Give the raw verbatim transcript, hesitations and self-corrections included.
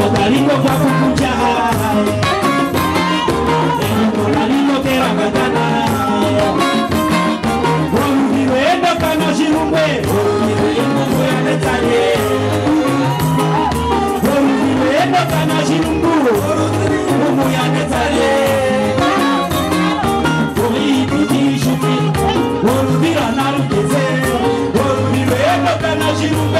Galingo kwa kukucha Galingo kera katana Wamuhiwendo kana shirumwe Wamuhiwendo ya netale Wamuhiwendo kana shirumbu Wamu ya netale Wamuhiwendo shuki Wamuhiwendo narukeze Wamuhiwendo kana shirumwe